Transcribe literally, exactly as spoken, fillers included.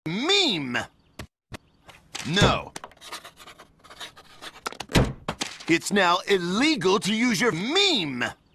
meme. No. It's now illegal to use your meme.